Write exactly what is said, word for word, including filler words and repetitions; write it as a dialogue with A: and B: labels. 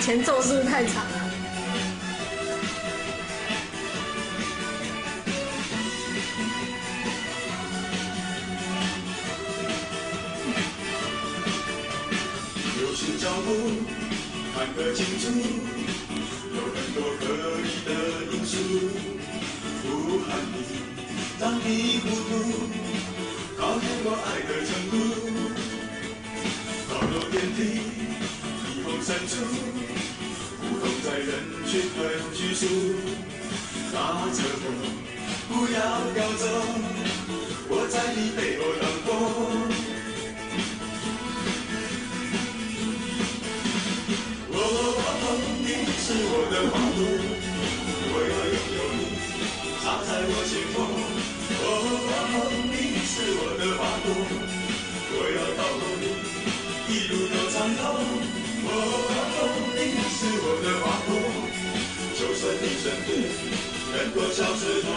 A: 前奏是不是太长了？
B: 有心脚步，看个清楚，有很多可疑的因素，不喊你让你糊涂，考验我爱的程度。高楼电梯，霓虹深处，不同在人群很拘束。拉着我，不要飘走，我在你背后挡风。哦哦，你是我的花朵，我要拥有你，插在我心窝。哦哦，你是我的花朵，我要保护你，一路都畅通。哦哦，你是我的花朵，就算你身边人多消失。